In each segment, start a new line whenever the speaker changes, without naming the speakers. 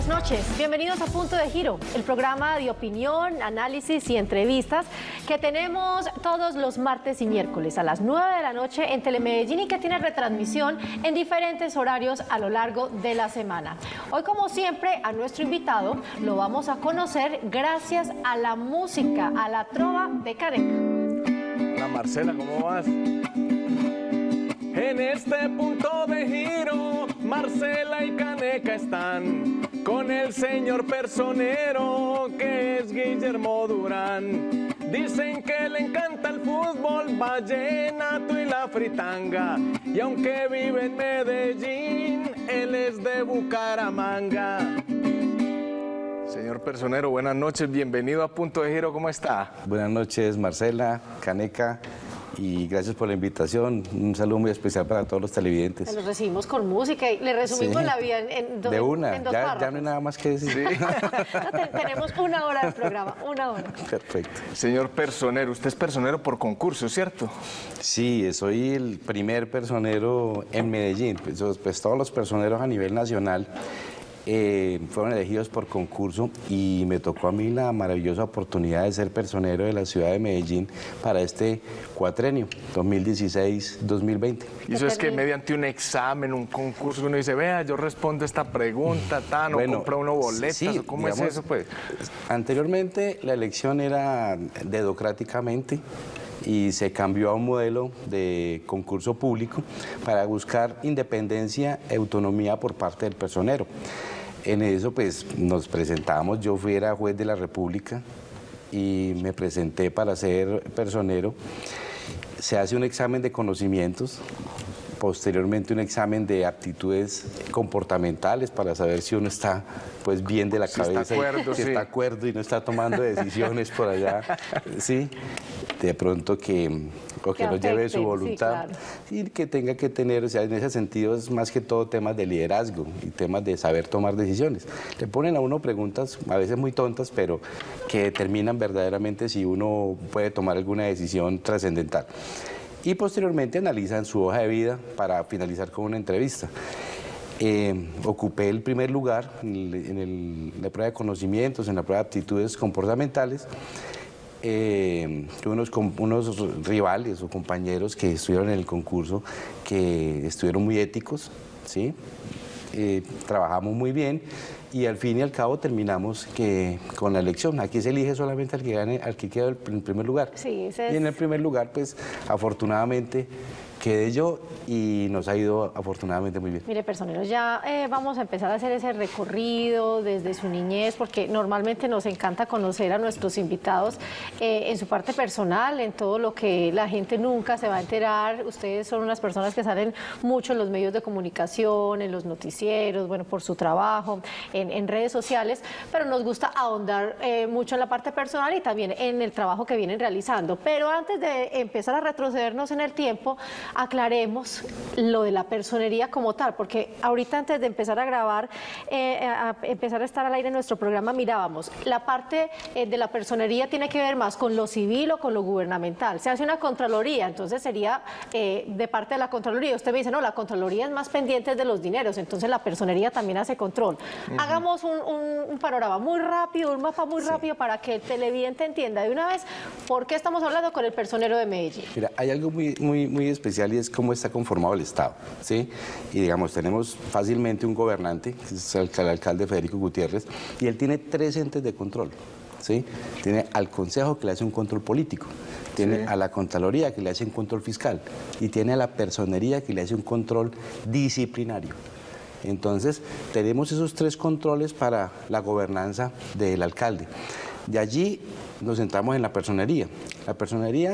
Buenas noches, bienvenidos a Punto de Giro, el programa de opinión, análisis y entrevistas que tenemos todos los martes y miércoles a las 9 de la noche en Telemedellín y que tiene retransmisión en diferentes horarios a lo largo de la semana. Hoy, como siempre, a nuestro invitado lo vamos a conocer gracias a la música, a la trova de Caneca.
Hola Marcela, ¿cómo vas? En este punto de giro, Marcela y Caneca están con el señor personero que es Guillermo Durán. Dicen que le encanta el fútbol, vallenato y la fritanga. Y aunque vive en Medellín, él es de Bucaramanga. Señor personero, buenas noches, bienvenido a Punto de Giro, ¿cómo está?
Buenas noches, Marcela, Caneca. Y gracias por la invitación. Un saludo muy especial para todos los televidentes.
Los recibimos con música y le resumimos la vida en dos
ya no hay nada más que decir.
Sí. Tenemos una hora de programa, una hora.
Perfecto.
Señor personero, usted es personero por concurso, ¿cierto?
Sí, soy el primer personero en Medellín. Pues todos los personeros a nivel nacional fueron elegidos por concurso y me tocó a mí la maravillosa oportunidad de ser personero de la ciudad de Medellín para este cuatrenio 2016-2020.
Y eso es que mediante un examen, un concurso, uno dice, vea, yo respondo esta pregunta, tan, o compra uno boletas,
sí,
o ¿cómo digamos, es eso, pues?
Anteriormente la elección era dedocráticamente y se cambió a un modelo de concurso público para buscar independencia y autonomía por parte del personero. En eso pues nos presentamos, yo era juez de la República y me presenté para ser personero. Se hace un examen de conocimientos, posteriormente un examen de aptitudes comportamentales para saber si uno está pues bien de la cabeza, si está acuerdo y no está tomando decisiones por allá, sí, de pronto que no lleve su voluntad, sí, claro. Y que tenga que tener, o sea, en ese sentido es más que todo temas de liderazgo y temas de saber tomar decisiones. Le ponen a uno preguntas a veces muy tontas, pero que determinan verdaderamente si uno puede tomar alguna decisión trascendental. Y posteriormente analizan su hoja de vida para finalizar con una entrevista. Ocupé el primer lugar en la prueba de conocimientos, en la prueba de aptitudes comportamentales. Tuve unos rivales o compañeros que estuvieron en el concurso que estuvieron muy éticos, ¿sí? Trabajamos muy bien y al fin y al cabo terminamos con la elección. Aquí se elige solamente al que gane, al que queda en primer lugar.
Sí,
y en el primer lugar, pues afortunadamente quedé yo y nos ha ido afortunadamente muy bien.
Mire, personeros, ya vamos a empezar a hacer ese recorrido desde su niñez, porque normalmente nos encanta conocer a nuestros invitados en su parte personal, en todo lo que la gente nunca se va a enterar. Ustedes son unas personas que salen mucho en los medios de comunicación, en los noticieros, bueno, por su trabajo, en redes sociales, pero nos gusta ahondar mucho en la parte personal y también en el trabajo que vienen realizando. Pero antes de empezar a retrocedernos en el tiempo, aclaremos lo de la personería como tal, porque ahorita antes de empezar a grabar, a empezar a estar al aire en nuestro programa, mirábamos, la parte de la personería tiene que ver más con lo civil o con lo gubernamental. Se hace una contraloría, entonces sería de parte de la contraloría. Usted me dice, no, la contraloría es más pendiente de los dineros, entonces la personería también hace control. Hagamos un panorama muy rápido, un mapa muy rápido para que el televidente entienda de una vez por qué estamos hablando con el personero de Medellín.
Mira, hay algo muy especial y es cómo está conformado el Estado, ¿sí? Y digamos, tenemos fácilmente un gobernante, que es el alcalde Federico Gutiérrez, y él tiene 3 entes de control, ¿sí? Tiene al Consejo, que le hace un control político, tiene a la Contraloría, que le hace un control fiscal, y tiene a la Personería, que le hace un control disciplinario. Entonces, tenemos esos 3 controles para la gobernanza del alcalde. De allí nos centramos en la personería. La personería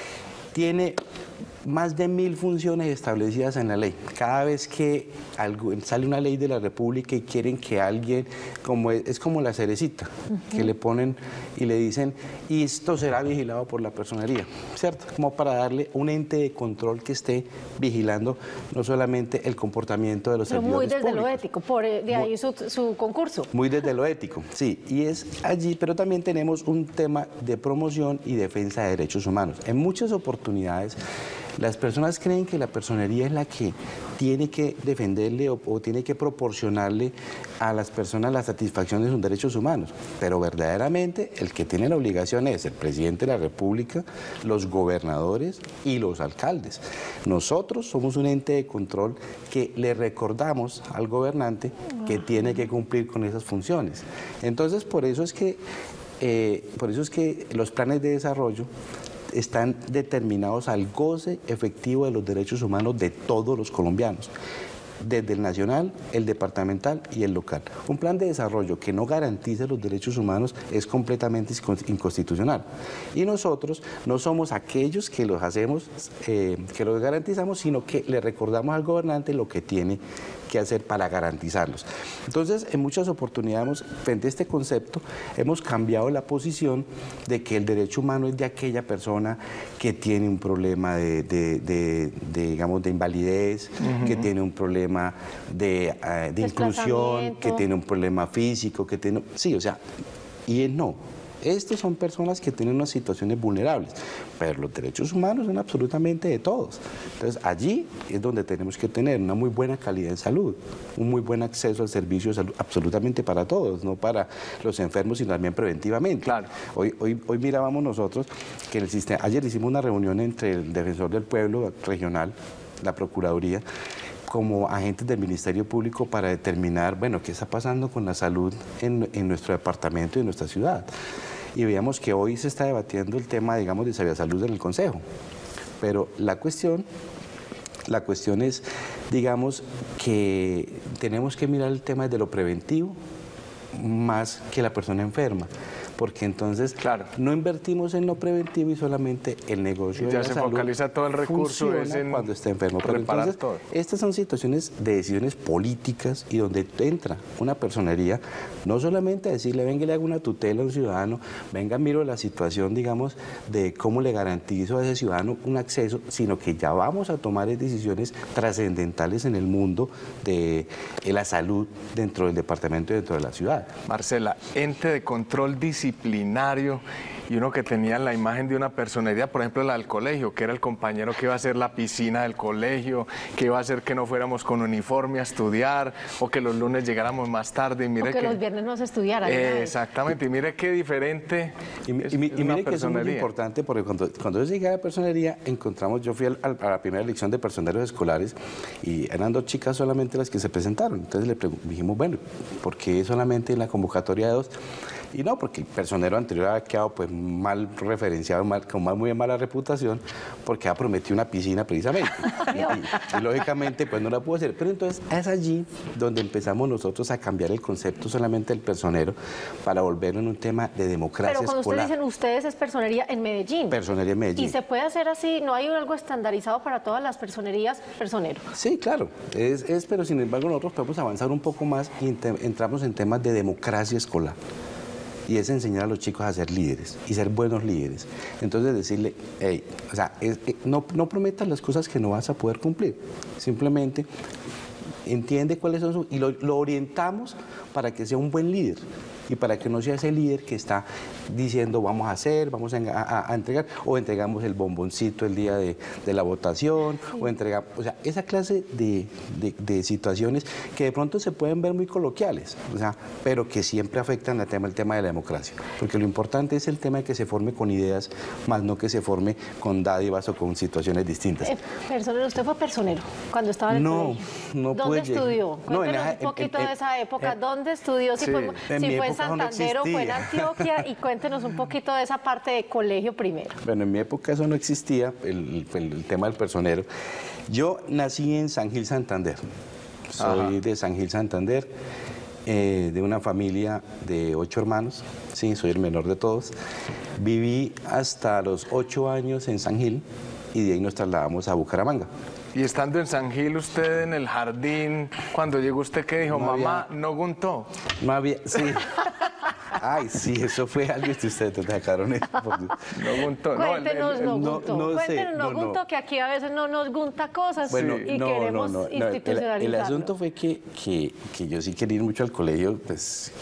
tiene más de 1000 funciones establecidas en la ley. Cada vez que sale una ley de la República y quieren que alguien, es como la cerecita, que le ponen y le dicen, y esto será vigilado por la personería, ¿cierto? Como para darle un ente de control que esté vigilando no solamente el comportamiento de los servidores públicos.
Muy desde lo ético, de ahí su concurso.
Muy desde lo ético, sí, y es allí, pero también tenemos un tema de promoción y defensa de derechos humanos. En muchas oportunidades oportunidades, las personas creen que la personería es la que tiene que defenderle o tiene que proporcionarle a las personas la satisfacción de sus derechos humanos, pero verdaderamente el que tiene la obligación es el presidente de la República, los gobernadores y los alcaldes. Nosotros somos un ente de control que le recordamos al gobernante que tiene que cumplir con esas funciones. Entonces, por eso es que los planes de desarrollo están determinados al goce efectivo de los derechos humanos de todos los colombianos, desde el nacional, el departamental y el local. Un plan de desarrollo que no garantice los derechos humanos es completamente inconstitucional. Y nosotros no somos aquellos que los hacemos, que los garantizamos, sino que le recordamos al gobernante lo que tiene que hacer para garantizarlos. Entonces, en muchas oportunidades, frente a este concepto, hemos cambiado la posición de que el derecho humano es de aquella persona que tiene un problema digamos, de invalidez, que tiene un problema de inclusión, que tiene un problema físico, que tiene... Sí, o sea, y él no. Estos son personas que tienen unas situaciones vulnerables, pero los derechos humanos son absolutamente de todos. Entonces, allí es donde tenemos que tener una muy buena calidad de salud, un muy buen acceso al servicio de salud, absolutamente para todos, no para los enfermos, sino también preventivamente.
Claro.
Hoy mirábamos nosotros que en el sistema, ayer hicimos una reunión entre el Defensor del Pueblo regional, la Procuraduría, como agentes del Ministerio Público para determinar, bueno, qué está pasando con la salud en nuestro departamento y en nuestra ciudad. Y veíamos que hoy se está debatiendo el tema, digamos, de Sabiasalud en el Consejo. Pero la cuestión es, digamos, que tenemos que mirar el tema desde lo preventivo más que la persona enferma. Porque entonces no invertimos en lo preventivo y solamente el negocio de la salud. Ya se focaliza todo el recurso en cuando está enfermo. Pero entonces, estas son situaciones de decisiones políticas y donde entra una personería, no solamente a decirle, venga, le hago una tutela a un ciudadano, venga, miro la situación, digamos, de cómo le garantizo a ese ciudadano un acceso, sino que ya vamos a tomar decisiones trascendentales en el mundo de la salud dentro del departamento y dentro de la ciudad.
Marcela, ente de control disciplinario y uno que tenía la imagen de una personería, por ejemplo la del colegio, que era el compañero que iba a hacer la piscina del colegio, que iba a hacer que no fuéramos con uniforme a estudiar o que los lunes llegáramos más tarde. Y mire
o que los viernes no se estudiara.
Exactamente, y mire qué diferente.
Y mire que eso es muy importante porque cuando yo llegué a la personería encontramos, yo fui a la primera elección de personeros escolares y eran 2 chicas solamente las que se presentaron. Entonces dijimos, bueno, ¿por qué solamente en la convocatoria de 2? Y no, porque el personero anterior había quedado pues mal referenciado, con muy mala reputación, porque ha prometido una piscina precisamente. y lógicamente pues no la pudo hacer. Pero entonces es allí donde empezamos nosotros a cambiar el concepto solamente del personero para volverlo en un tema de democracia escolar.
Pero cuando ustedes dicen, ustedes es personería en Medellín.
Personería en Medellín.
¿Y se puede hacer así? ¿No hay algo estandarizado para todas las personerías personero?
Sí, claro. Pero sin embargo nosotros podemos avanzar un poco más y entramos en temas de democracia escolar. Y es enseñar a los chicos a ser líderes y ser buenos líderes. Entonces decirle, hey, o sea, no prometas las cosas que no vas a poder cumplir. Simplemente entiende cuáles son y lo orientamos para que sea un buen líder y para que no sea ese líder que está diciendo vamos a hacer, vamos a entregar, o entregamos el bomboncito el día de la votación, o entregamos, o sea, esa clase de situaciones que de pronto se pueden ver muy coloquiales, o sea, pero que siempre afectan el tema de la democracia, porque lo importante es el tema de que se forme con ideas, más no que se forme con dádivas o con situaciones distintas.
Personero, ¿usted fue personero cuando estaba en el colegio?
No pude.
¿Dónde estudió? Cuéntenos un poquito de esa época. ¿Dónde estudió? Si fue en Santander o fue en Antioquia, y cuéntenos un poquito de esa parte de colegio primero.
Bueno, en mi época eso no existía, el tema del personero. Yo nací en San Gil, Santander. Soy de San Gil, Santander, de una familia de 8 hermanos. Sí, soy el menor de todos. Viví hasta los 8 años en San Gil y de ahí nos trasladamos a Bucaramanga.
Y estando en San Gil, usted en el jardín, cuando llegó usted, ¿qué dijo? Mamá, ¿no guntó?
No había, sí. Ay, sí, eso fue algo que ustedes te sacaron eso.
Nogunto, no,
Cuéntenos, Nogunto,
no sé,
cuéntenos, Nogunto, que aquí a veces no nos gunta cosas
Bueno,
y queremos institucionalizarlo.
El asunto fue que yo sí quería ir mucho al colegio, pues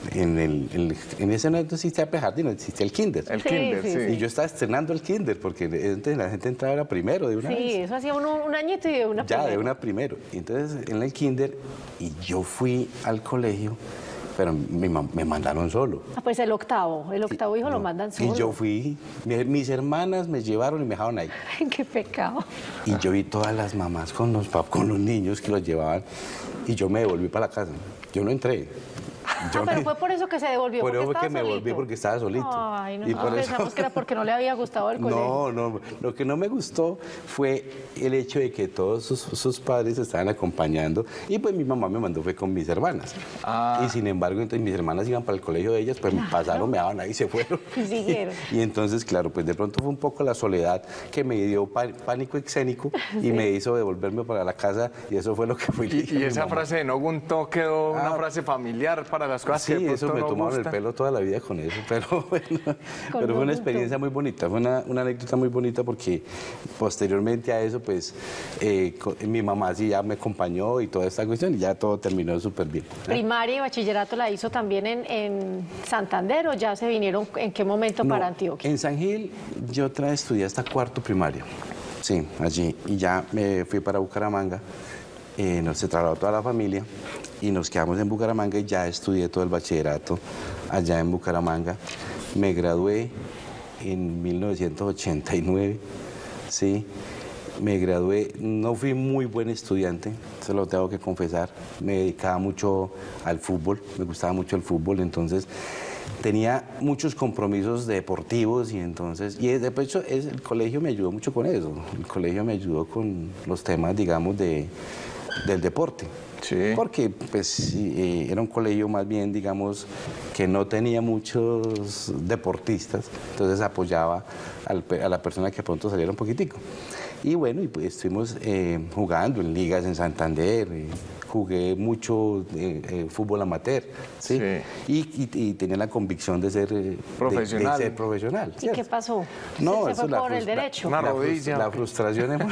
en ese no existía prejardín, no existía el kinder.
El
Sí,
kinder,
sí,
sí.
Y yo estaba estrenando el kinder, porque antes la gente entraba era primero, de una
Sí,
vez.
eso hacía un añito y de una
Ya, de
primera.
una primero. Y entonces en el kinder, y yo fui al colegio, pero me mandaron solo.
Ah, pues el octavo hijo lo mandan solo.
Y yo fui, mis hermanas me llevaron y me dejaron ahí.
Qué pecado.
Y yo vi todas las mamás con los niños que los llevaban, y yo me devolví para la casa. Yo no entré.
Pero fue por eso que se devolvió.
Por eso fue que
estaba
me volví,
solito.
porque estaba solito.
Ay, no,
Y por eso-
pensamos que era porque no le había gustado el colegio.
No, lo que no me gustó fue el hecho de que todos sus padres estaban acompañando, y pues mi mamá me mandó fue con mis hermanas.
Ah.
Y sin embargo, entonces mis hermanas iban para el colegio de ellas, pues me pasaron, me daban ahí y se fueron.
Y siguieron.
Y entonces, claro, pues de pronto fue un poco la soledad que me dio pánico escénico y me hizo devolverme para la casa, y eso fue lo que fue.
Y esa frase de Nogunto quedó una frase familiar para las cosas que
Sí,
de
eso
pronto
me
no
tomaron el
gustan.
pelo toda la vida con eso, pero bueno, pero fue una
Nogunto.
experiencia muy bonita, fue una anécdota muy bonita, porque posteriormente a eso, pues mi mamá sí ya me acompañó y toda esta cuestión, y ya todo terminó súper bien.
Primaria y bachillerato la hizo también en Santander, ¿o ya se vinieron en qué momento
No,
para Antioquia?
En San Gil yo estudié hasta cuarto primaria, sí, allí, y ya me fui para Bucaramanga, se trasladó toda la familia y nos quedamos en Bucaramanga, y ya estudié todo el bachillerato allá en Bucaramanga. Me gradué en 1989, sí, me gradué, no fui muy buen estudiante, se lo tengo que confesar, me dedicaba mucho al fútbol, me gustaba mucho el fútbol, entonces tenía muchos compromisos deportivos, y entonces, de hecho el colegio me ayudó mucho con eso, el colegio me ayudó con los temas, digamos, del deporte.
Sí.
Porque pues sí, era un colegio más bien, digamos, que no tenía muchos deportistas, entonces apoyaba a la persona que pronto saliera un poquitico. Y bueno, y pues estuvimos jugando en ligas en Santander, jugué mucho fútbol amateur, ¿sí? Y tenía la convicción de ser
profesional.
de ser profesional.
¿Y
¿cierto?
qué pasó?
No,
se
eso
fue por el derecho.
Una rodilla.
La frustración es muy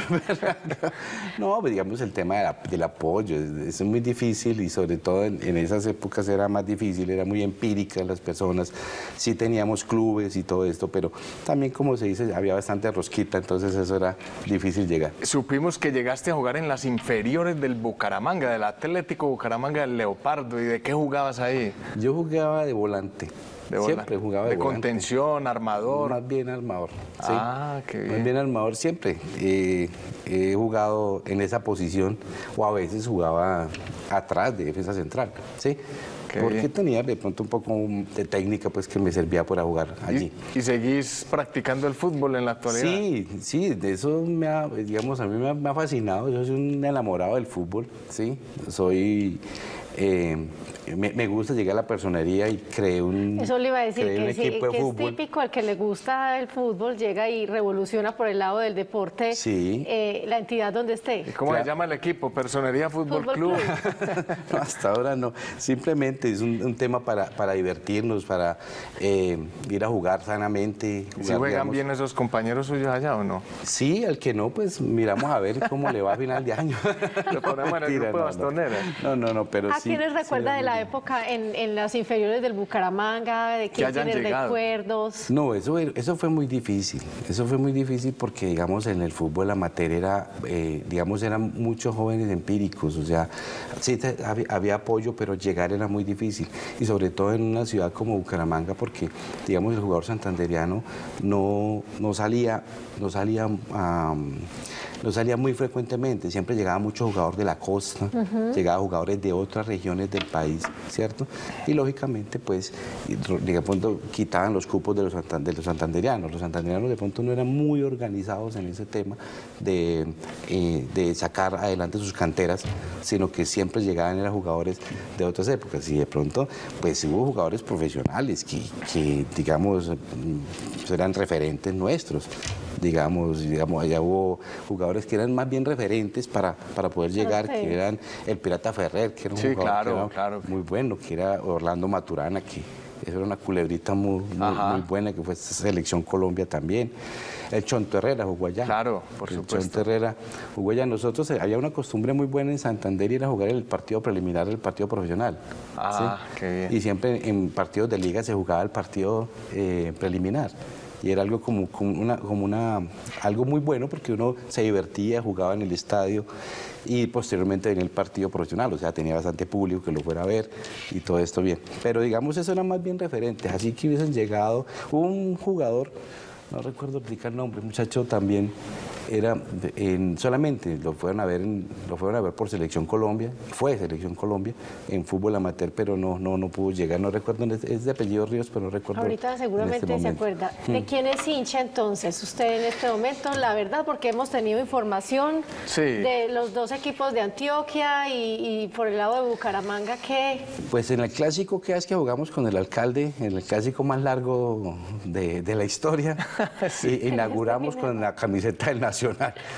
No, pues, digamos, el tema del apoyo es muy difícil, y sobre todo en esas épocas era más difícil, era muy empírica las personas. Sí teníamos clubes y todo esto, pero también, como se dice, había bastante rosquita, entonces eso era difícil llegar.
Supimos que llegaste a jugar en las inferiores del Bucaramanga, del Atlético Bucaramanga del Leopardo. ¿Y de qué jugabas ahí?
Yo jugaba de volante. Siempre jugaba de volante.
Contención, armador.
Más bien armador. Sí.
Ah, qué bien.
Más bien armador siempre. He jugado en esa posición, o a veces jugaba atrás de defensa central, ¿sí?
Qué
Porque
bien.
tenía de pronto un poco de técnica, pues, que me servía para jugar allí.
¿Y seguís practicando el fútbol en la actualidad?
Sí, de eso digamos, a mí me ha fascinado. Yo soy un enamorado del fútbol, ¿sí? Me gusta llegar a la personería y creé un
Eso le iba a decir,
creé un
que, sí,
equipo de
que es
fútbol.
típico, al que le gusta el fútbol, llega y revoluciona por el lado del deporte
Sí.
la entidad donde esté.
¿Y cómo se llama el equipo? Personería Fútbol Club.
No, hasta ahora no, simplemente es un tema para divertirnos, para ir a jugar sanamente.
¿Si juegan bien esos compañeros suyos allá o no?
Sí, al que no, pues miramos a ver cómo le va a final de año.
Lo ponemos en el grupo de Bastonera.
No, pero
¿A
sí.
quiénes recuerda
sí,
de la época en las inferiores del Bucaramanga? ¿De quién
hayan
tiene
llegado.
recuerdos?
No, eso fue muy difícil. Eso fue muy difícil porque, digamos, en el fútbol amateur era, digamos, eran muchos jóvenes empíricos. O sea, sí había apoyo, pero llegar era muy difícil. Y sobre todo en una ciudad como Bucaramanga, porque, digamos, el jugador santanderiano no salía muy frecuentemente, siempre llegaba mucho jugador de la costa, llegaba jugadores de otras regiones del país, ¿cierto? Y lógicamente, pues, de pronto quitaban los cupos de los santanderianos. Los santanderianos de pronto no eran muy organizados en ese tema de sacar adelante sus canteras, sino que siempre llegaban eran jugadores de otras épocas. Y de pronto, pues, hubo jugadores profesionales que digamos, eran referentes nuestros. Digamos, allá hubo jugadores que eran más bien referentes para poder llegar, que eran el Pirata Ferrer, que era un jugador que era muy bueno, que era Orlando Maturana, que eso era una culebrita muy buena, que fue Selección Colombia también. El Chonto Herrera jugó allá.
Claro, por supuesto.
El Chonto Herrera jugó allá. Nosotros, había una costumbre muy buena en Santander, ir a jugar el partido preliminar del partido profesional.
Qué bien.
Y siempre en partidos de liga se jugaba el partido preliminar. Y era algo algo muy bueno, porque uno se divertía, jugaba en el estadio y posteriormente venía el partido profesional, o sea, tenía bastante público que lo fuera a ver y todo esto bien. Pero digamos, eso era más bien referentes, así que hubiesen llegado un jugador, no recuerdo explicar el nombre, muchacho también, era solamente lo fueron a ver por Selección Colombia, fue Selección Colombia en fútbol amateur, pero no pudo llegar, no recuerdo, es de apellido Ríos, pero no recuerdo.
Ahorita seguramente se acuerda. ¿De quién es hincha entonces usted en este momento? La verdad, porque hemos tenido información de los dos equipos de Antioquia y por el lado de Bucaramanga, ¿qué?
Pues en el clásico que jugamos con el alcalde, en el clásico más largo de la historia, inauguramos con la camiseta del Nacional,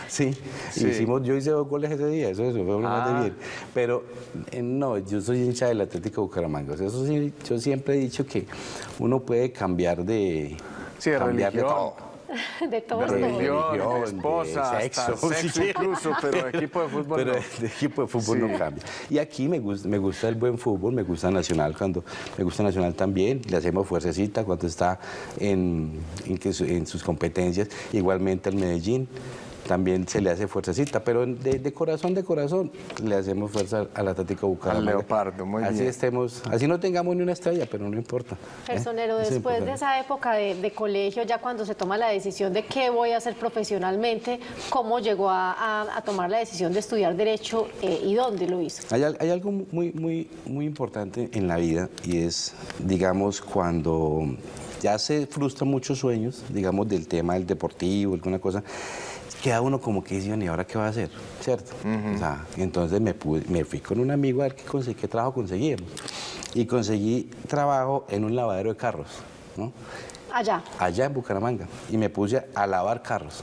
yo hice 2 goles ese día, eso fue más de bien. Pero no, yo soy hincha del Atlético Bucaramanga. O sea, eso sí, yo siempre he dicho que uno puede cambiar de todo.
De todo.
De religión, de esposa, de sexo incluso, pero de equipo de fútbol
pero de equipo de fútbol no cambia. Y aquí me gusta el buen fútbol, me gusta Nacional también, le hacemos fuercecita cuando está en sus competencias, igualmente al Medellín. También se le hace fuercecita, pero de corazón le hacemos fuerza al Atlético Bucaramanga.
Al Leopardo, muy bien.
Así no tengamos ni una estrella, pero no importa.
Personero, después de esa época de colegio, ya cuando se toma la decisión de qué voy a hacer profesionalmente, ¿cómo llegó a tomar la decisión de estudiar Derecho y dónde lo hizo?
Hay algo muy importante en la vida y es, digamos, cuando ya se frustran muchos sueños, digamos, del tema del deportivo, alguna cosa, queda uno como que dice, ¿y ahora qué va a hacer? ¿Cierto? O sea, entonces me fui con un amigo a ver qué trabajo conseguíamos. Y conseguí trabajo en un lavadero de carros, ¿no?
Allá.
Allá en Bucaramanga. Y me puse a lavar carros.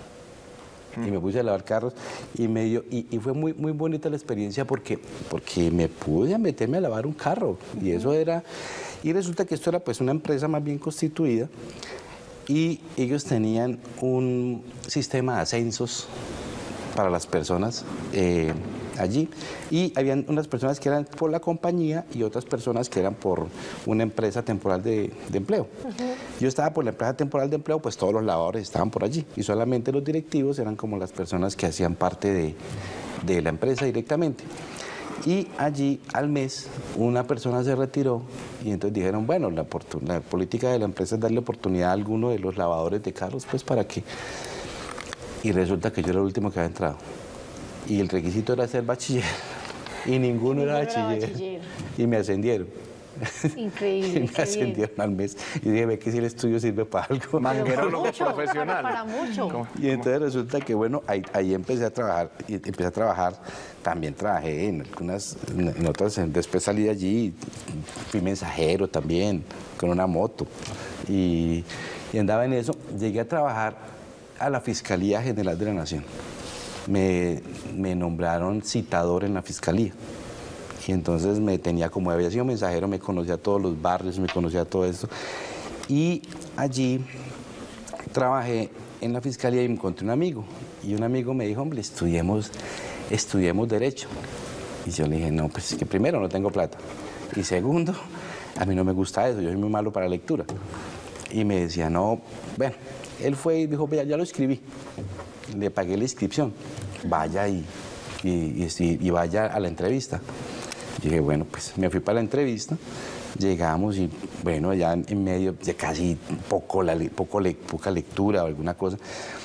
Y fue muy bonita la experiencia porque me pude meterme a lavar un carro. Y eso era... Y resulta que esto era pues una empresa más bien constituida. Y ellos tenían un sistema de ascensos para las personas allí, y habían unas personas que eran por la compañía y otras personas que eran por una empresa temporal de empleo. Yo estaba por la empresa temporal de empleo, pues todos los lavadores estaban por allí y solamente los directivos eran como las personas que hacían parte de la empresa directamente. Y allí, al mes, una persona se retiró y entonces dijeron, bueno, la política de la empresa es darle oportunidad a alguno de los lavadores de carros, pues para que... Y resulta que yo era el último que había entrado. Y el requisito era ser bachiller. Y ninguno era bachiller. Y me ascendieron.
Increíble.
Y me ascendieron al mes. Y dije, ve que si el estudio sirve para algo.
Manguerólogo profesional.
Para mucho.
Y entonces resulta que, bueno, ahí empecé a trabajar. Y empecé a trabajar. También trabajé en otras, después salí de allí. Fui mensajero también, con una moto. Y andaba en eso. Llegué a trabajar a la Fiscalía General de la Nación. Me nombraron citador en la Fiscalía. Y entonces como había sido mensajero, me conocía todos los barrios, me conocía todo esto. Y allí trabajé en la Fiscalía y me encontré un amigo. Y un amigo me dijo, hombre, estudiemos Derecho. Y yo le dije, no, pues es que primero no tengo plata. Y segundo, a mí no me gusta eso, yo soy muy malo para la lectura. Y me decía, no, bueno, él fue y dijo, ya lo escribí. Le pagué la inscripción, vaya y vaya a la entrevista. Y dije, bueno, pues me fui para la entrevista, llegamos y bueno, ya en medio de casi poca lectura o alguna cosa.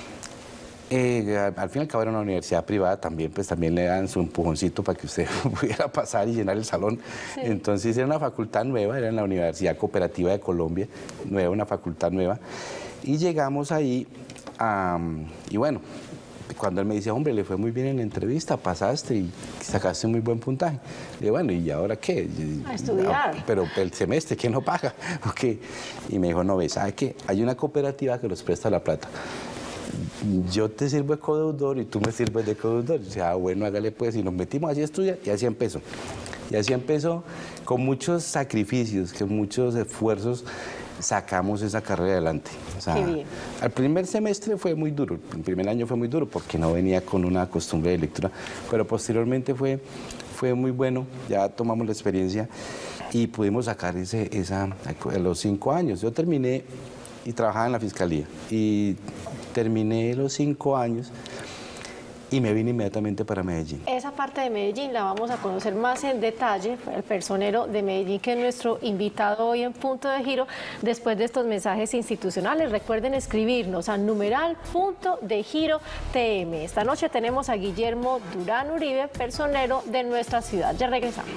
Al fin y al cabo era una universidad privada también, pues también le dan su empujoncito para que usted pudiera pasar y llenar el salón. Sí. Entonces era una facultad nueva, era en la Universidad Cooperativa de Colombia, una facultad nueva. Y llegamos ahí y bueno, cuando él me dice, hombre, le fue muy bien en la entrevista, pasaste y sacaste muy buen puntaje. Le digo, bueno, ¿y ahora qué?
A estudiar.
Pero el semestre, ¿quién no paga? Okay. Y me dijo, no, ¿ves? ¿Sabe qué? Hay una cooperativa que nos presta la plata. Yo te sirvo de codeudor y tú me sirves de codeudor. O sea, bueno, hágale pues. Y nos metimos así a estudiar y así empezó. Y así empezó, con muchos sacrificios, con muchos esfuerzos, sacamos esa carrera adelante. O sea,
Qué bien.
al primer semestre fue muy duro, el primer año fue muy duro porque no venía con una costumbre de lectura, pero posteriormente fue muy bueno, ya tomamos la experiencia y pudimos sacar a los 5 años. Yo terminé y trabajaba en la fiscalía y terminé los 5 años y me vine inmediatamente para Medellín.
Esa parte de Medellín la vamos a conocer más en detalle, el personero de Medellín, que es nuestro invitado hoy en Punto de Giro, después de estos mensajes institucionales. Recuerden escribirnos a #PuntoDeGiroTM. Esta noche tenemos a Guillermo Durán Uribe, personero de nuestra ciudad. Ya regresamos.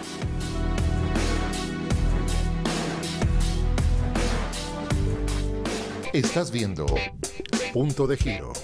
Estás viendo Punto de Giro.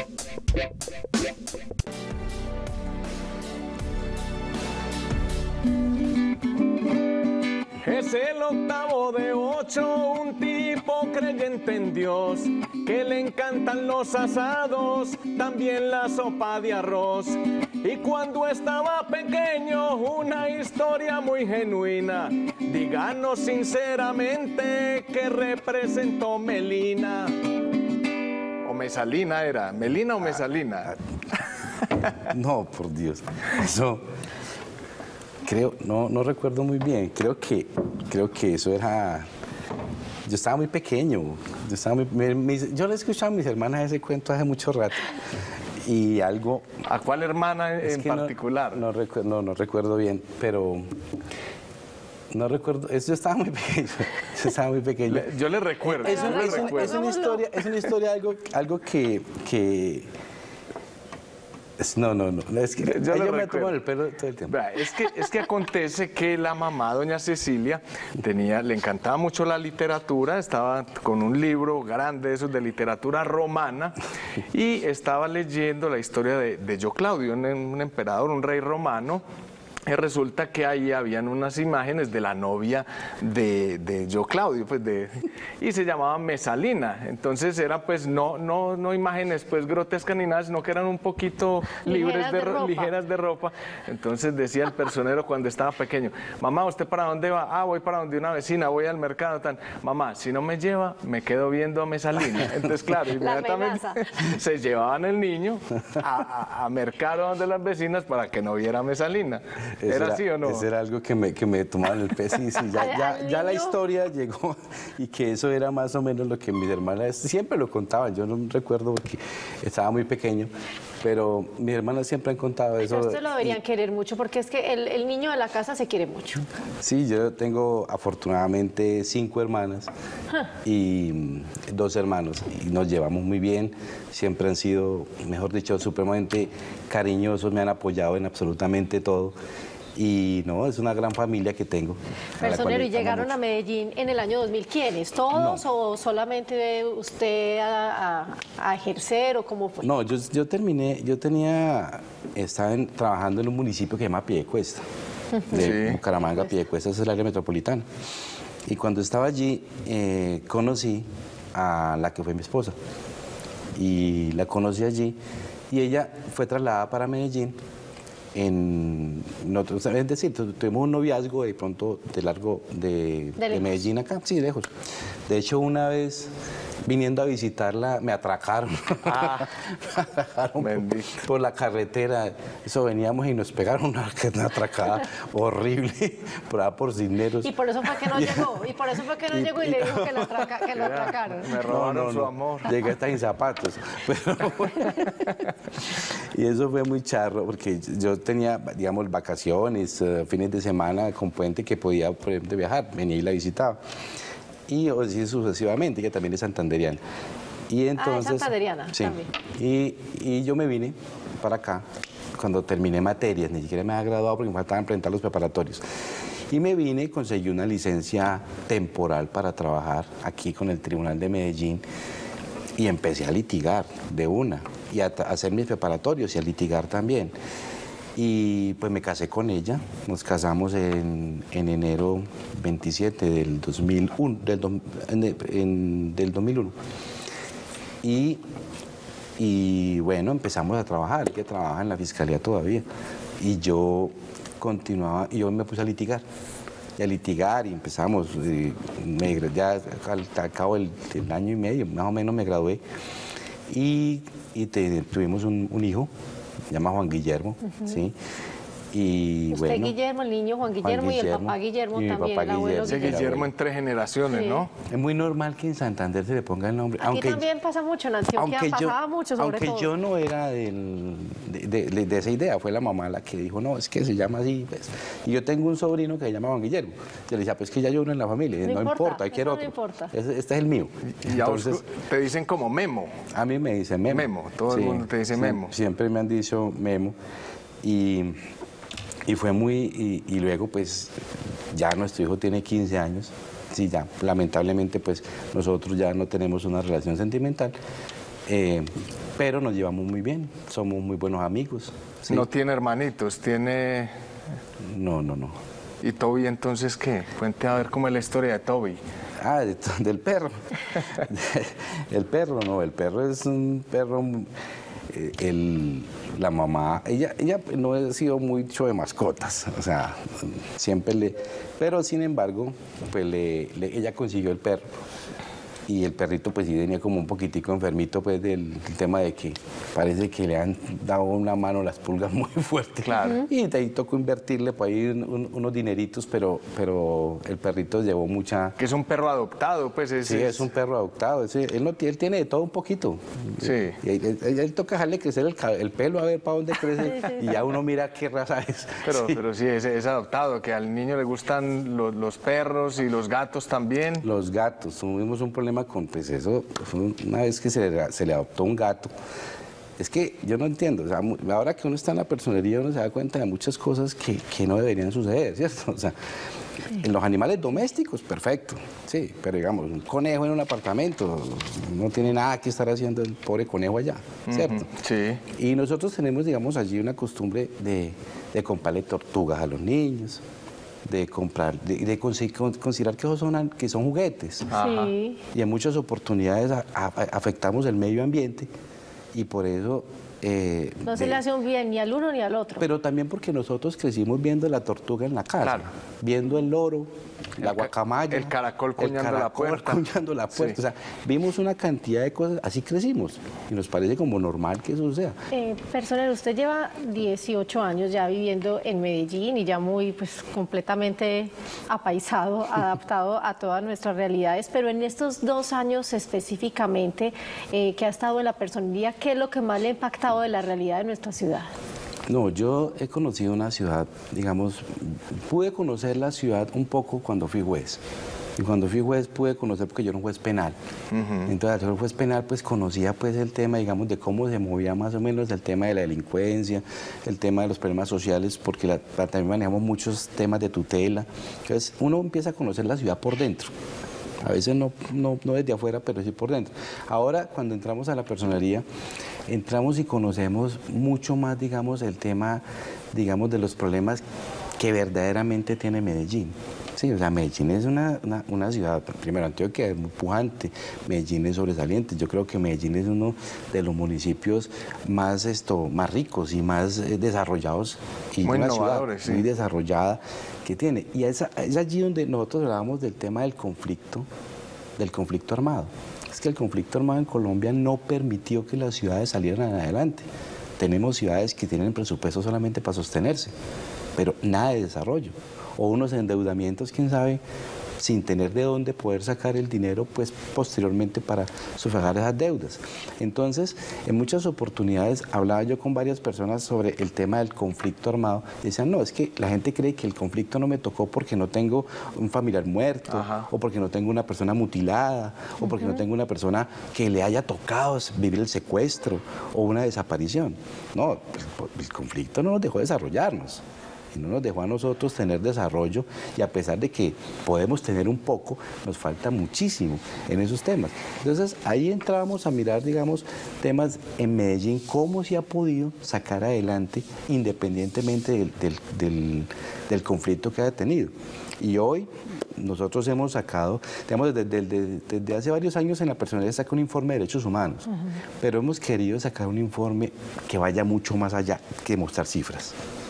Es el octavo de 8, un tipo creyente en Dios, que le encantan los asados, también la sopa de arroz. Y cuando estaba pequeño, una historia muy genuina, díganos sinceramente qué representó Melina. O Mesalina era, Melina o Mesalina.
No, por Dios, eso... Creo, no recuerdo muy bien, creo que eso era... Yo estaba muy pequeño, yo le escuchaba a mis hermanas ese cuento hace mucho rato y algo...
¿A cuál hermana en particular?
No recuerdo bien, pero... No recuerdo, yo estaba muy pequeño,
Yo le recuerdo,
Es una historia, algo que no, es que yo me tomo el pelo todo el tiempo.
Es que acontece que la mamá, doña Cecilia, le encantaba mucho la literatura, estaba con un libro grande, esos de literatura romana, y estaba leyendo la historia de Yo Claudio, un emperador, un rey romano. Y resulta que ahí habían unas imágenes de la novia de Yo Claudio, y se llamaba Mesalina. Entonces eran pues no imágenes pues grotescas ni nada, sino que eran un poquito ligeras de ropa. Entonces decía el personero cuando estaba pequeño: mamá, ¿usted para dónde va? Ah, voy para donde una vecina, voy al mercado. Mamá, si no me lleva, me quedo viendo a Mesalina. Entonces claro, inmediatamente se llevaban el niño a mercado donde las vecinas para que no viera a Mesalina. ¿Era así o no?
Eso era algo que me tomaban el pez y sí, ya la historia llegó y que eso era más o menos lo que mis hermanas siempre lo contaban. Yo no recuerdo porque estaba muy pequeño, pero mis hermanas siempre han contado eso.
Pero ustedes lo deberían querer mucho porque es que el niño de la casa se quiere mucho.
Sí, yo tengo afortunadamente 5 hermanas y 2 hermanos y nos llevamos muy bien. Siempre han sido, mejor dicho, supremamente cariñosos, me han apoyado en absolutamente todo. Y no, es una gran familia que tengo.
Personero, ¿y llegaron a Medellín en el año 2000 quiénes? ¿Todos o solamente usted a ejercer o cómo fue?
No, estaba trabajando en un municipio que se llama Piedecuesta, de Bucaramanga. Piedecuesta es el área metropolitana. Y cuando estaba allí, conocí a la que fue mi esposa. Y la conocí allí y ella fue trasladada para Medellín. Es decir, tuvimos un noviazgo de pronto de Medellín acá, sí, lejos. De hecho, una vez viniendo a visitarla, me atracaron. Me atracaron por la carretera. Eso veníamos y nos pegaron una atracada horrible por Cisneros.
Y por eso fue que no llegó. Y por eso fue que no llegó y le dijo que lo atracaron.
Me robaron su amor.
Llegué hasta sin zapatos. Pero, y eso fue muy charro, porque yo tenía, digamos, vacaciones, fines de semana con puente que podía, por ejemplo, viajar. Venía y la visitaba. Y así sucesivamente, ella también es santanderiana. Y entonces,
es santanderiana
sí,
también.
Y yo me vine para acá cuando terminé materias, ni siquiera me había graduado porque me faltaban presentar los preparatorios. Y me vine y conseguí una licencia temporal para trabajar aquí con el Tribunal de Medellín y empecé a litigar de una y a hacer mis preparatorios y a litigar también. Y pues me casé con ella, nos casamos en enero 27 del 2001, del 2001. Y bueno, empezamos a trabajar, que trabaja en la fiscalía todavía. Y yo continuaba, y yo me puse a litigar. Y a litigar, y empezamos, ya al cabo del año y medio, más o menos me gradué, y tuvimos un hijo, se llama Juan Guillermo, ¿sí? Y
usted
bueno,
Guillermo, el niño Juan Guillermo, y el papá Guillermo también, el abuelo
Ese Guillermo en 3 generaciones,
sí,
¿no?
Es muy normal que en Santander se le ponga el nombre.
Aquí también pasa mucho, en Antioquia pasaba mucho, sobre todo.
Aunque yo no era de esa idea, fue la mamá la que dijo, no, es que se llama así. Pues. Y yo tengo un sobrino que se llama Juan Guillermo. Yo le decía, pues que ya yo uno en la familia, no importa, hay que otro.
No importa.
Este es el mío.
Y entonces te dicen como Memo.
A mí me dicen Memo.
Memo, todo el mundo te dice Memo.
Siempre me han dicho Memo. Y fue muy, y luego pues ya nuestro hijo tiene 15 años, sí, ya lamentablemente pues nosotros ya no tenemos una relación sentimental, pero nos llevamos muy bien, somos muy buenos amigos. ¿Sí?
No tiene hermanitos, tiene...
No.
¿Y Toby entonces qué? Cuente a ver cómo es la historia de Toby.
Ah, del perro. El perro es un perro... la mamá, ella no ha sido mucho de mascotas, o sea, siempre pero sin embargo, pues ella consiguió el perro. Y el perrito pues sí venía como un poquitico enfermito pues del tema de que parece que le han dado una mano las pulgas muy fuerte.
Claro.
Y de ahí tocó invertirle por ahí unos dineritos, pero el perrito llevó mucha...
Que es un perro adoptado, pues ese.
Sí, es un perro adoptado. Él tiene de todo un poquito.
Sí.
Y él toca dejarle crecer el pelo a ver para dónde crece y ya uno mira qué raza es.
Pero sí, es adoptado, que al niño le gustan los perros y los gatos también.
Los gatos, tuvimos un problema con pues eso, fue una vez que se le adoptó un gato. Es que yo no entiendo, o sea, ahora que uno está en la personería uno se da cuenta de muchas cosas que no deberían suceder, ¿cierto? O sea, en los animales domésticos, perfecto, sí, pero digamos, un conejo en un apartamento, no tiene nada que estar haciendo el pobre conejo allá, ¿cierto?
Sí.
Y nosotros tenemos, digamos, allí una costumbre de comprarle tortugas a los niños, de comprar, de considerar que son juguetes.
Sí.
Y en muchas oportunidades afectamos el medio ambiente y por eso...
no se le hace un bien ni al uno ni al otro.
Pero también porque nosotros crecimos viendo la tortuga en la casa,
claro,
viendo el loro, la guacamaya,
el caracol cuñando la puerta.
Sí. O sea, vimos una cantidad de cosas, así crecimos y nos parece como normal que eso suceda.
Personal, usted lleva 18 años ya viviendo en Medellín y ya muy pues completamente apaisado, adaptado a todas nuestras realidades, pero en estos 2 años específicamente que ha estado en la personería, ¿qué es lo que más le ha impactado de la realidad de nuestra ciudad?
No, yo he conocido una ciudad, digamos, pude conocer la ciudad un poco cuando fui juez. Y cuando fui juez pude conocer, porque yo era un juez penal. Entonces, al ser juez penal, pues conocía pues el tema, digamos, de cómo se movía más o menos el tema de la delincuencia, el tema de los problemas sociales, porque también manejamos muchos temas de tutela. Entonces, uno empieza a conocer la ciudad por dentro. A veces no desde afuera, pero sí por dentro. Ahora, cuando entramos a la personería, entramos y conocemos mucho más, digamos, el tema, digamos, de los problemas que verdaderamente tiene Medellín. Sí, o sea, Medellín es una ciudad, primero, Antioquia es muy pujante, Medellín es sobresaliente. Yo creo que Medellín es uno de los municipios más ricos y más desarrollados, y
muy
una ciudad
sí,
muy desarrollada que tiene. Y es allí donde nosotros hablábamos del tema del conflicto armado. Es que el conflicto armado en Colombia no permitió que las ciudades salieran adelante. Tenemos ciudades que tienen presupuesto solamente para sostenerse, pero nada de desarrollo. O unos endeudamientos, quién sabe, sin tener de dónde poder sacar el dinero, pues posteriormente para sufragar esas deudas. Entonces, en muchas oportunidades hablaba yo con varias personas sobre el tema del conflicto armado. Decían, no, es que la gente cree que el conflicto no me tocó porque no tengo un familiar muerto, o porque no tengo una persona mutilada, o porque no tengo una persona que le haya tocado vivir el secuestro o una desaparición. No, el conflicto no nos dejó desarrollarnos. Y no nos dejó a nosotros tener desarrollo, y a pesar de que podemos tener un poco, nos falta muchísimo en esos temas. Entonces ahí entrábamos a mirar, digamos, temas en Medellín, cómo se ha podido sacar adelante independientemente del conflicto que haya tenido. Y hoy nosotros hemos sacado, digamos, desde hace varios años en la personalidad saca un informe de derechos humanos, pero hemos querido sacar un informe que vaya mucho más allá que mostrar cifras.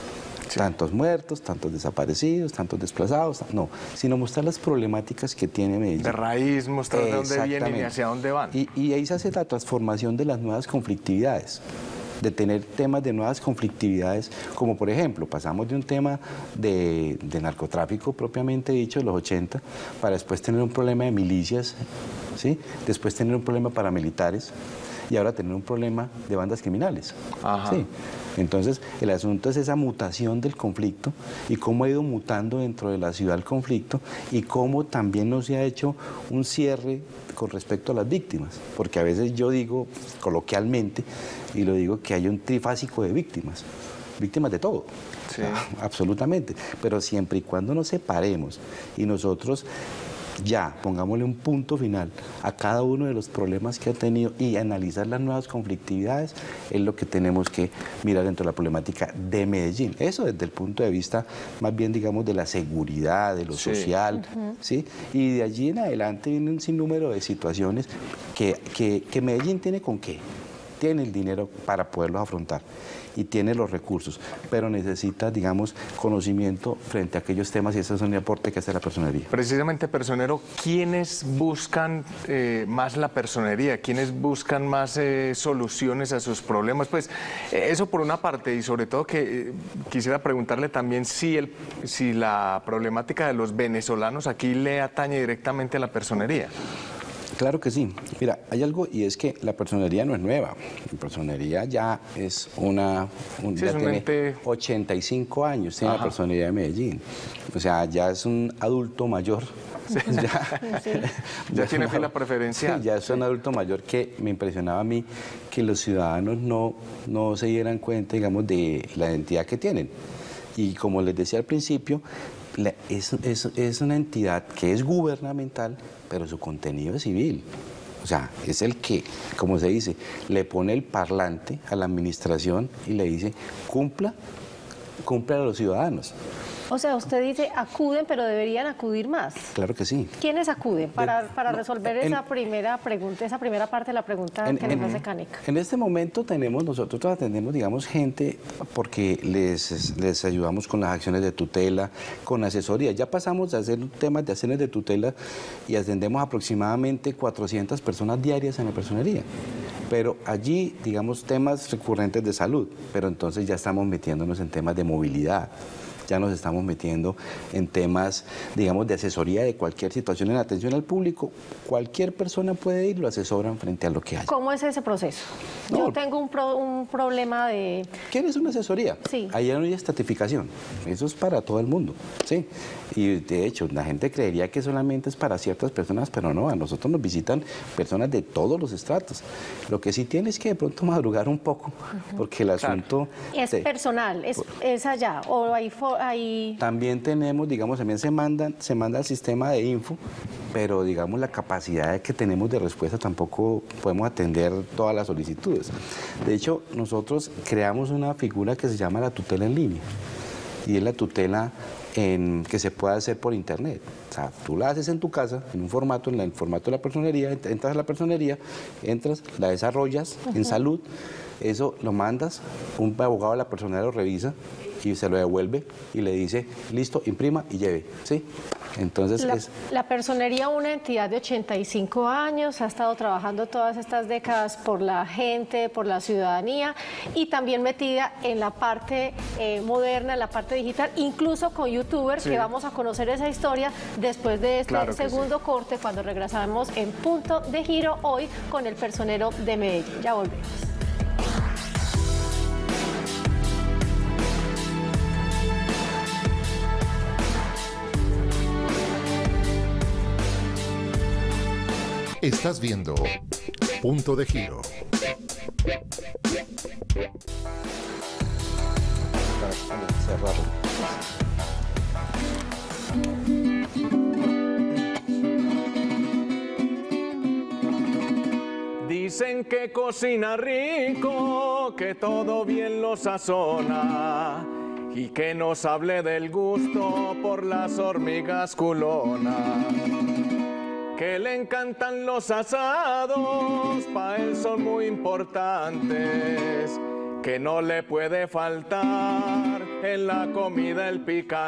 tantos muertos, tantos desaparecidos, tantos desplazados, no, sino mostrar las problemáticas que tiene Medellín.
De raíz, mostrar de dónde vienen y hacia dónde van.
Y ahí se hace la transformación de las nuevas conflictividades, de tener temas de nuevas conflictividades, como por ejemplo, pasamos de un tema de narcotráfico propiamente dicho, de los 80, para después tener un problema de milicias, ¿sí? Después tener un problema paramilitares, y ahora tener un problema de bandas criminales. ¿Sí? Entonces, el asunto es esa mutación del conflicto y cómo ha ido mutando dentro de la ciudad el conflicto y cómo también no se ha hecho un cierre con respecto a las víctimas, porque a veces yo digo coloquialmente, y lo digo, que hay un trifásico de víctimas de todo,
sí.
Absolutamente, pero siempre y cuando nos separemos y nosotros ya pongámosle un punto final a cada uno de los problemas que ha tenido y analizar las nuevas conflictividades, es lo que tenemos que mirar dentro de la problemática de Medellín. Eso desde el punto de vista más bien, digamos, de la seguridad, de lo social, ¿sí? Y de allí en adelante viene un sinnúmero de situaciones que Medellín tiene con qué. Tiene el dinero para poderlos afrontar y tiene los recursos, pero necesita, digamos, conocimiento frente a aquellos temas y ese es un aporte que hace la personería.
Precisamente, personero, ¿quiénes buscan más la personería? ¿Quiénes buscan más soluciones a sus problemas? Pues eso por una parte, y sobre todo que quisiera preguntarle también si la problemática de los venezolanos aquí le atañe directamente a la personería.
Claro que sí. Mira, hay algo y es que la personería no es nueva. La personería ya es ya tiene 85 años, tiene la personería de Medellín. O sea, ya es un adulto mayor.
Sí. Ya tiene fila preferencial.
Sí, ya es un adulto mayor que me impresionaba a mí que los ciudadanos no se dieran cuenta, digamos, de la identidad que tienen. Y como les decía al principio, es una entidad que es gubernamental, pero su contenido es civil. O sea, es el que, como se dice, le pone el parlante a la administración y le dice, cumpla a los ciudadanos.
O sea, usted dice acuden, pero deberían acudir más.
Claro que sí.
¿Quiénes acuden para resolver esa primera pregunta, esa primera parte de la pregunta que les hace Caneca?
En este momento nosotros atendemos, digamos, gente porque les ayudamos con las acciones de tutela, con asesoría. Ya pasamos de hacer temas de acciones de tutela y atendemos aproximadamente 400 personas diarias en la personería. Pero allí, digamos, temas recurrentes de salud, pero entonces ya estamos metiéndonos en temas de movilidad. Ya nos estamos metiendo en temas, digamos, de asesoría de cualquier situación en atención al público. Cualquier persona puede ir, lo asesoran frente a lo que hay.
¿Cómo es ese proceso? Yo tengo un problema de...
¿Quieres una asesoría?
Sí.
Ahí no hay estratificación. Eso es para todo el mundo, ¿sí? Y de hecho, la gente creería que solamente es para ciertas personas, pero no, a nosotros nos visitan personas de todos los estratos. Lo que sí tienes es que de pronto madrugar un poco, porque el asunto...
Es personal, es allá, o hay...
También tenemos, digamos, también se manda al sistema de info, pero digamos la capacidad que tenemos de respuesta tampoco podemos atender todas las solicitudes. De hecho, nosotros creamos una figura que se llama la tutela en línea, y es la tutela que se puede hacer por internet. O sea, tú la haces en tu casa, en un formato, en el formato de la personería, entras a la personería, la desarrollas en salud, eso lo mandas, un abogado de la personería lo revisa y se lo devuelve y le dice, listo, imprima y lleve, ¿sí? Entonces
la personería, una entidad de 85 años, ha estado trabajando todas estas décadas por la gente, por la ciudadanía y también metida en la parte moderna, en la parte digital, incluso con youtubers, que vamos a conocer esa historia después de este segundo corte, cuando regresamos en Punto de Giro, hoy con el personero de Medellín. Ya volvemos.
Estás viendo Punto de Giro.
Dicen que cocina rico, que todo bien lo sazona y que nos hable del gusto por las hormigas culonas. Que le encantan los asados, pa' él son muy importantes. que no le puede faltar en la comida el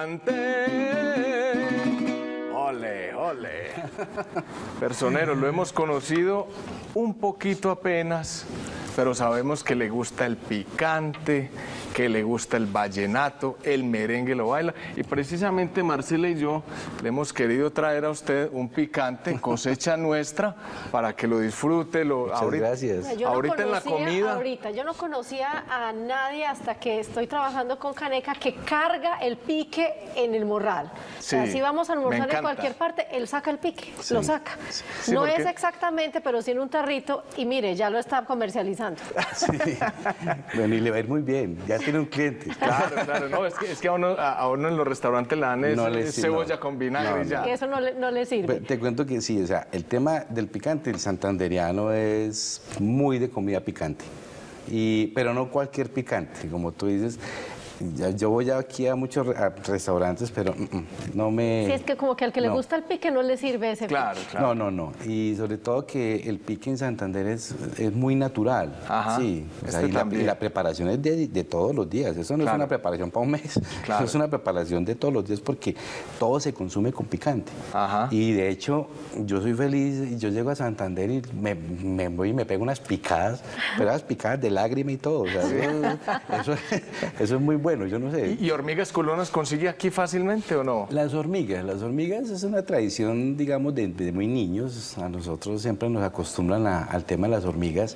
picante. Ole, ole. Personero, lo hemos conocido un poquito apenas, pero sabemos que le gusta el picante, que le gusta el vallenato, el merengue lo baila. Y precisamente Marcela y yo le hemos querido traer a usted un picante, cosecha nuestra, para que lo disfrute.
Muchas gracias.
Ahorita en la comida.
Yo no conocía a nadie hasta que estoy trabajando con Caneca que carga el pique en el morral.
Sí,
o sea, si vamos a almorzar
me
en cualquier parte, él saca el pique,
Sí.
lo saca.
Sí,
no
porque...
es exactamente, pero sí en un tarrito y mire, ya lo está comercializando.
Sí. Bueno, y le va a ir muy bien, ya tiene un cliente.
Claro, claro, no, es que a uno en los restaurantes le dan
No
cebolla con vinagre y ya.
Y eso no le sirve.
Te cuento que sí, o sea, el tema del picante, el santanderiano es muy de comida picante, pero no cualquier picante, como tú dices. Yo voy aquí a muchos restaurantes, pero no me...
Sí, es que como que al que le gusta el pique no le sirve ese
Claro,
pique.
claro.
No. Y sobre todo que el pique en Santander es muy natural.
Ajá.
Sí. O sea,
Este
y
también.
la preparación es de todos los días. Eso no
Claro.
es una preparación para un mes.
Claro.
Eso es una preparación de todos los días porque todo se consume con picante.
Ajá.
Y de hecho, yo soy feliz. Y yo llego a Santander y me voy y me pego unas picadas, pero unas picadas de lágrima y todo. O sea, eso es muy bueno. Yo no sé.
¿Y hormigas culonas consigue aquí fácilmente o no?
Las hormigas es una tradición, digamos, de muy niños. A nosotros siempre nos acostumbran al tema de las hormigas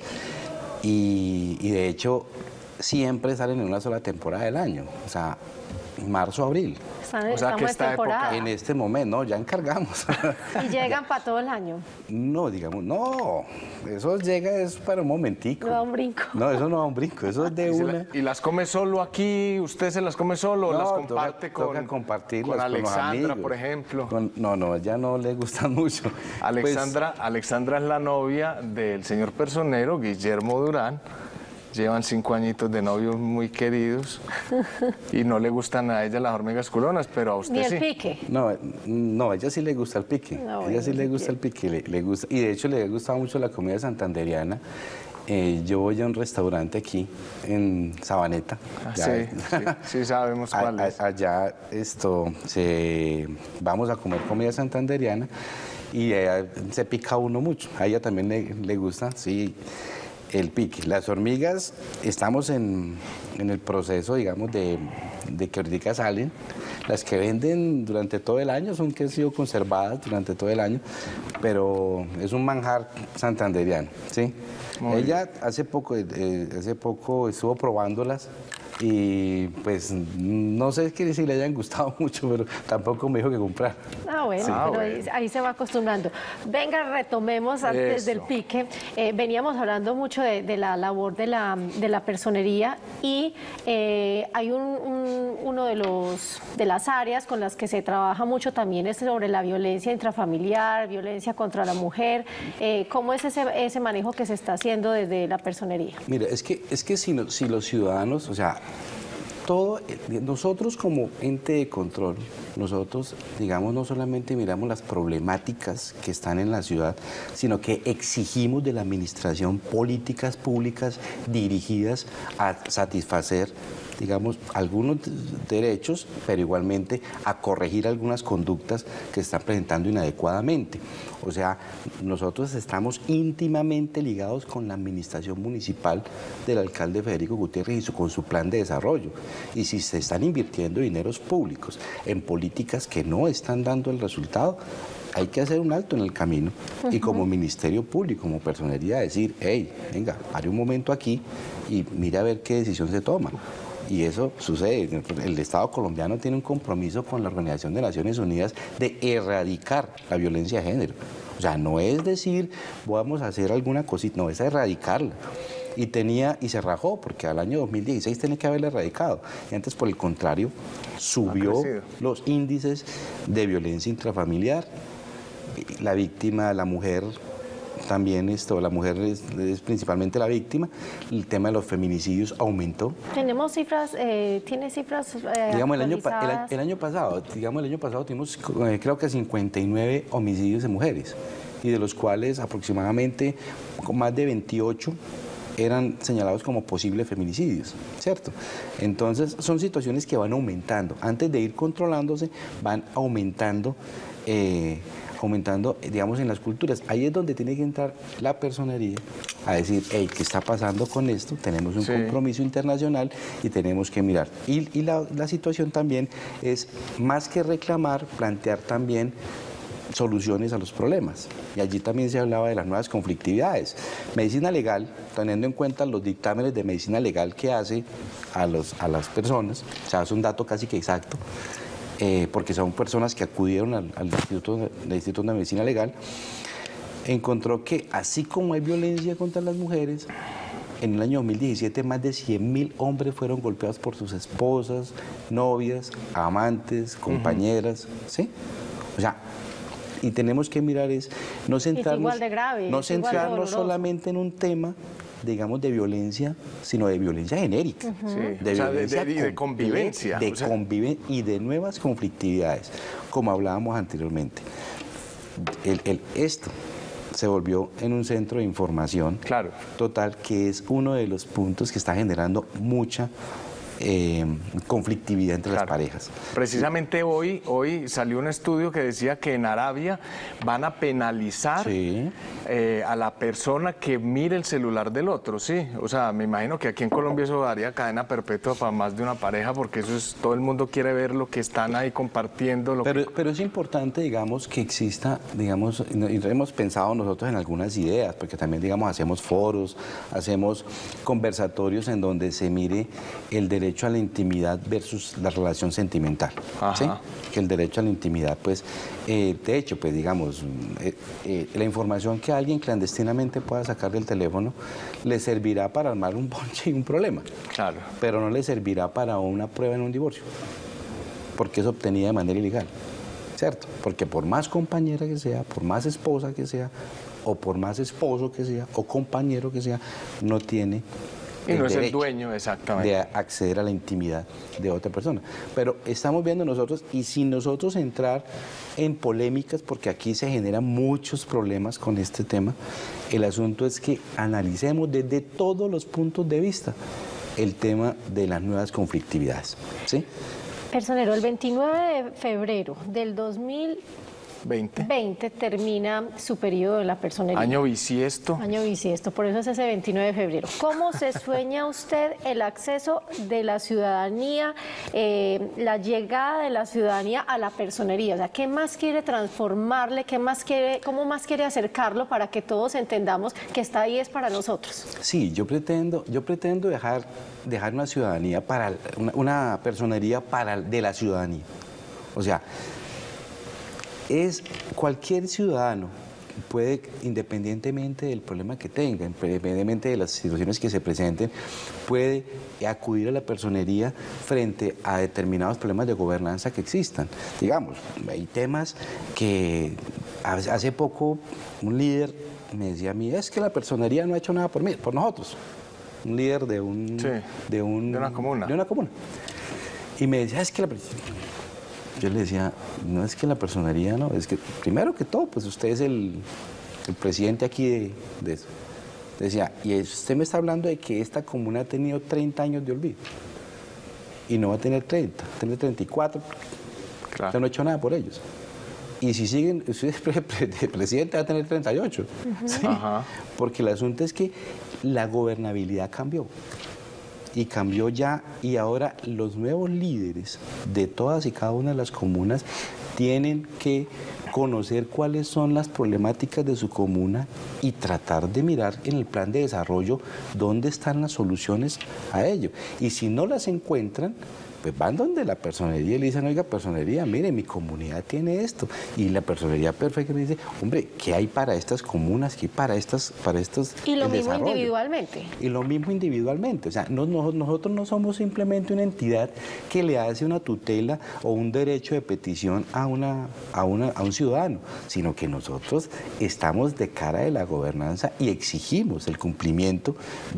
y de hecho siempre salen en una sola temporada del año, o sea, marzo, abril.
O sea, que
Estamos en
esta
temporada.
En este momento, no, ya encargamos.
Y llegan para todo el año.
No, digamos, no, eso llega es para un momentico.
No da un brinco.
No, eso no da un brinco, eso es de una...
¿Y las come solo aquí? ¿Usted se las come solo o
No,
las comparte
toca compartirlas
con
con los
Alexandra,
amigos.
por ejemplo?
No, ella no le gustan mucho.
Alexandra es la novia del señor personero, Guillermo Durán. Llevan 5 añitos de novios muy queridos y no le gustan a ella las hormigas culonas, pero a usted
Ni el
sí.
pique.
No, a ella sí le gusta el pique.
No,
A ella sí
bueno,
le gusta el pique, le gusta. Y de hecho le gusta mucho la comida santanderiana. Yo voy a un restaurante aquí en Sabaneta.
Sí, sabemos cuál es.
Allá vamos a comer comida santanderiana y se pica uno mucho. A ella también le gusta, sí. El pique. Las hormigas, estamos en el proceso, digamos, de que ahorita salen. Las que venden durante todo el año son que han sido conservadas durante todo el año, pero es un manjar santanderiano, ¿sí? Ella hace poco estuvo probándolas y pues no sé si le hayan gustado mucho, pero tampoco me dijo que comprar.
Bueno,
Sí.
pero ahí se va acostumbrando. Venga, retomemos antes del pique. Veníamos hablando mucho de la labor de la personería y hay uno de las áreas con las que se trabaja mucho también es sobre la violencia intrafamiliar, violencia contra la mujer. ¿Cómo es ese manejo que se está haciendo desde la personería?
Mira, es que si los ciudadanos, o sea, nosotros como ente de control, nosotros, digamos, no solamente miramos las problemáticas que están en la ciudad, sino que exigimos de la administración políticas públicas dirigidas a satisfacer, digamos, algunos derechos, pero igualmente a corregir algunas conductas que están presentando inadecuadamente. O sea, nosotros estamos íntimamente ligados con la administración municipal del alcalde Federico Gutiérrez y con su plan de desarrollo. Y si se están invirtiendo dineros públicos en políticas que no están dando el resultado, hay que hacer un alto en el camino y como Ministerio Público, como personería, decir, hey, venga, pare un momento aquí y mire a ver qué decisión se toma. Y eso sucede. El Estado colombiano tiene un compromiso con la Organización de Naciones Unidas de erradicar la violencia de género. O sea, no es decir, vamos a hacer alguna cosita, no, es erradicarla. Y se rajó, porque al año 2016 tenía que haberla erradicado. Y antes, por el contrario, subió los índices de violencia intrafamiliar. La víctima, la mujer, también la mujer es principalmente la víctima. El tema de los feminicidios aumentó.
¿Tenemos cifras? ¿Tiene cifras
digamos,
actualizadas?
el año pasado tuvimos creo que 59 homicidios de mujeres y de los cuales aproximadamente más de 28 eran señalados como posibles feminicidios, ¿cierto? Entonces son situaciones que van aumentando. Antes de ir controlándose, van aumentando, digamos, en las culturas. Ahí es donde tiene que entrar la personería a decir, hey, ¿qué está pasando con esto? Tenemos un compromiso internacional y tenemos que mirar. Y la situación también es, más que reclamar, plantear también soluciones a los problemas. Y allí también se hablaba de las nuevas conflictividades. Medicina legal, teniendo en cuenta los dictámenes de medicina legal que hace a las personas, o sea, es un dato casi que exacto, porque son personas que acudieron al Instituto de Medicina Legal, encontró que así como hay violencia contra las mujeres, en el año 2017 más de 100.000 hombres fueron golpeados por sus esposas, novias, amantes, compañeras, ¿sí? O sea, y tenemos que mirar no centrarnos,
igual de grave,
no centrarnos solamente en un tema, digamos, de violencia, sino de violencia genérica,
de violencia de convivencia.
Y de nuevas conflictividades, como hablábamos anteriormente. Esto se volvió en un centro de información total, que es uno de los puntos que está generando mucha conflictividad entre las parejas.
Precisamente hoy salió un estudio que decía que en Arabia van a penalizar a la persona que mire el celular del otro, ¿sí? O sea, me imagino que aquí en Colombia eso daría cadena perpetua para más de una pareja, porque eso es, todo el mundo quiere ver lo que están ahí compartiendo.
Pero es importante, digamos, que exista, digamos, y hemos pensado nosotros en algunas ideas, porque también, digamos, hacemos foros, hacemos conversatorios en donde se mire el derecho a la intimidad versus la relación sentimental, ¿sí? Que el derecho a la intimidad, pues, de hecho, pues, digamos, la información que alguien clandestinamente pueda sacar del teléfono le servirá para armar un bonche y un problema, pero no le servirá para una prueba en un divorcio, porque es obtenida de manera ilegal, ¿cierto? Porque por más compañera que sea, por más esposa que sea, o por más esposo que sea, o compañero que sea, no tiene
y no es el dueño, exactamente,
de acceder a la intimidad de otra persona. Pero estamos viendo nosotros, y sin nosotros entrar en polémicas, porque aquí se generan muchos problemas con este tema, el asunto es que analicemos desde todos los puntos de vista el tema de las nuevas conflictividades, ¿sí?
Personero, el 29 de febrero del 2020 termina su periodo de la personería.
Año bisiesto.
Año bisiesto, por eso es ese 29 de febrero. ¿Cómo se sueña usted el acceso de la ciudadanía, la llegada de la ciudadanía a la personería? O sea, ¿qué más quiere transformarle? ¿Cómo más quiere acercarlo para que todos entendamos que está ahí es para nosotros?
Sí, yo pretendo dejar una ciudadanía una personería de la ciudadanía. O sea, cualquier ciudadano puede, independientemente del problema que tenga, independientemente de las situaciones que se presenten, puede acudir a la personería frente a determinados problemas de gobernanza que existan. Digamos, hay temas que hace poco un líder me decía a mí, es que la personería no ha hecho nada por mí, por nosotros. Un líder de una comuna. Y me decía, es que yo le decía, no es que la personería, no, es que primero que todo, pues usted es el presidente aquí de eso. Decía, y usted me está hablando de que esta comuna ha tenido 30 años de olvido. Y no va a tener 30, va a tener 34, usted no ha hecho nada por ellos. Y si siguen, usted es presidente, va a tener 38. ¿Sí? Porque el asunto es que la gobernabilidad cambió. Y cambió ya, y ahora los nuevos líderes de todas y cada una de las comunas tienen que conocer cuáles son las problemáticas de su comuna y tratar de mirar en el plan de desarrollo dónde están las soluciones a ello. Y si no las encuentran, pues van donde la personería y le dicen, oiga, personería, mire, mi comunidad tiene esto. Y la personería perfecta le dice, hombre, ¿qué hay para estas comunas? ¿Qué hay para estos
Y lo mismo
desarrollo?
Individualmente.
Y lo mismo individualmente. O sea, nosotros no somos simplemente una entidad que le hace una tutela o un derecho de petición a un ciudadano, sino que nosotros estamos de cara de la gobernanza y exigimos el cumplimiento,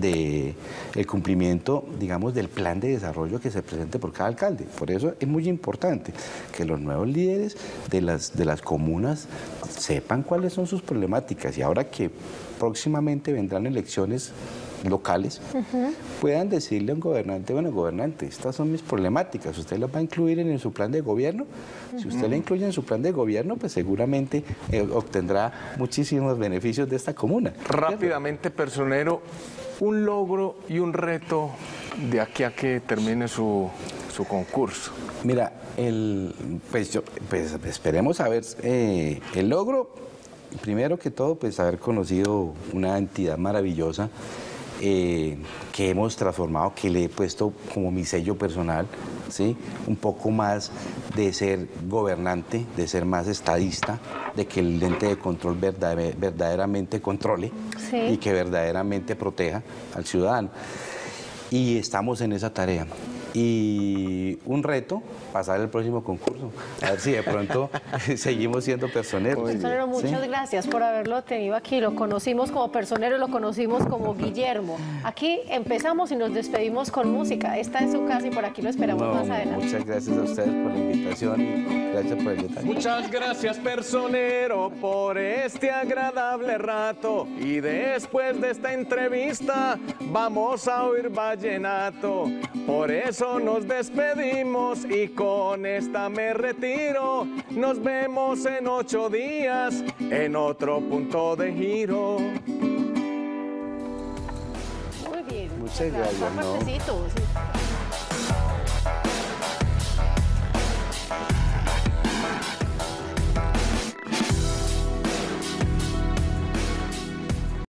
digamos, del plan de desarrollo que se presente por cada alcalde. Por eso es muy importante que los nuevos líderes de las comunas sepan cuáles son sus problemáticas, y ahora que próximamente vendrán elecciones locales puedan decirle a un gobernante, bueno, gobernante, estas son mis problemáticas, ¿usted las va a incluir en su plan de gobierno? Si usted la incluye en su plan de gobierno, pues seguramente obtendrá muchísimos beneficios de esta comuna.
Rápidamente, personero, un logro y un reto de aquí a que termine su concurso.
Mira, pues esperemos a ver el logro. Primero que todo, pues haber conocido una entidad maravillosa que hemos transformado, que le he puesto como mi sello personal, ¿sí? Un poco más de ser gobernante, de ser más estadista, de que el ente de control verdaderamente controle, sí, y que verdaderamente proteja al ciudadano. Y estamos en esa tarea. Y un reto, pasar el próximo concurso. A ver si de pronto seguimos siendo personeros.
Personero, muchas gracias por haberlo tenido aquí. Lo conocimos como personero, lo conocimos como Guillermo. Aquí empezamos y nos despedimos con música. Esta es su casa y por aquí lo esperamos más adelante.
Muchas gracias a ustedes por la invitación y gracias por el detalle.
Muchas gracias, personero, por este agradable rato. Y después de esta entrevista vamos a oír vallenato. Por eso nos despedimos y con esta me retiro. Nos vemos en 8 días en otro punto de giro.
Muy bien.
Muchas gracias.
Fuertecito, sí.